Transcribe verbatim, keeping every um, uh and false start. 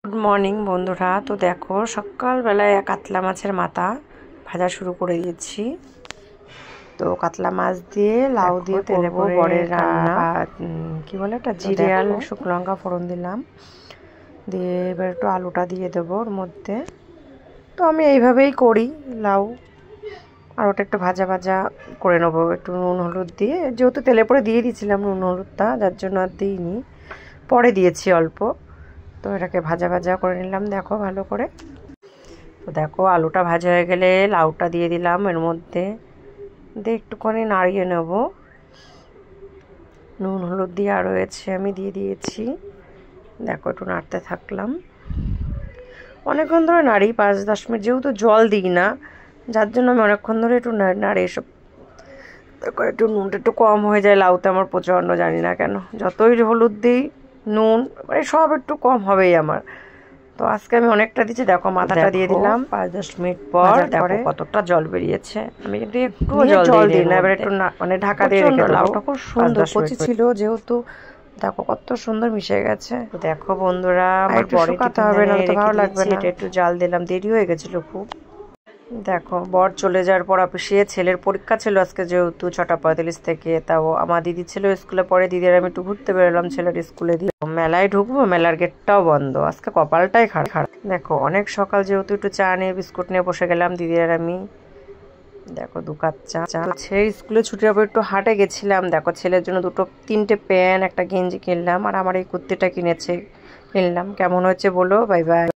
Good morning বন্ধুরা। তো দেখো সকালবেলায় কাতলা মাছের মাথা ভাজা শুরু করে দিয়েছি। তো কাতলা মাছ দিয়ে লাউ দিয়ে তেলে করে বড়ের রান্না, কি বলে একটা জিরে আর শুকনো লঙ্কা ফোড়ন দিলাম, দিয়ে এবার একটু আলুটা দিয়ে দেবো ওর মধ্যে। তো আমি এইভাবেই করি লাউ, আর ওটা একটু ভাজা ভাজা করে নেবো একটু নুন হলুদ দিয়ে, যেহেতু তেলে পরে দিয়ে দিয়েছিলাম নুন হলুদটা, যার জন্য আর দিইনি, পরে দিয়েছি অল্প। তো এটাকে ভাজা ভাজা করে নিলাম দেখো ভালো করে। তো দেখো আলুটা ভাজা হয়ে গেলে লাউটা দিয়ে দিলাম এর মধ্যে, দিয়ে একটুখানি নাড়িয়ে নেব। নুন হলুদ দিয়ে আর রয়েছে আমি দিয়ে দিয়েছি, দেখো একটু নাড়তে থাকলাম। অনেকক্ষণ ধরে নাড়ি, পাঁচ দশ মিনিট, যেহেতু জল দিই না যার জন্য আমি অনেকক্ষণ ধরে একটু নাড়ি। এসব দেখো একটু নুনটা একটু কম হয়ে যায় লাউতে আমার প্রচণ্ড, জানি না কেন, যতই হলুদ দিই নুন মানে সব একটু কম হবেই আমার। তো আজকে আমি অনেকটা দিচ্ছি, দেখো মাথাটা দিয়ে দিলাম। পাঁচ দশ মিনিট পর দেখো কতটা জল বেরিয়েছে। আমি কিন্তু একটু জল দিই না, এবার একটু মানে ঢাকা দিয়ে রেখে দেবো। লাউটা খুব সুন্দর কচি ছিল যেহেতু, দেখো কত সুন্দর মিশে গেছে। দেখো বন্ধুরা আমার বড় শুকাতে হবে না তো ভালো লাগবে না, এটা একটু জাল দিলাম, দেরি হয়ে গেছিলো খুব। দেখো বর চলে যাওয়ার পর অফিসে, ছেলের পরীক্ষা ছিল আজকে যেহেতু ছটা পঁয়তাল্লিশ থেকে, তাও আমার দিদি ছিল স্কুলে পরে, দিদির আমি একটু ঘুরতে বেরোলাম ছেলের স্কুলে দিয়ে। মেলায় ঢুকবো, মেলার গেটটাও বন্ধ, আজকে কপালটাই খারাপ। দেখো অনেক সকাল যেহেতু একটু চা নিয়ে বিস্কুট নিয়ে বসে গেলাম দিদির আর আমি। দেখো দু কাপ চা চা ছেলে স্কুলে ছুটির পর একটু হাটে গেছিলাম। দেখো ছেলের জন্য দুটো তিনটে প্যান্ট একটা গেঞ্জি কিনলাম, আর আমার এই কুর্তিটা কিনেছে কিনলাম। কেমন হয়েছে বলো, বাই বাই।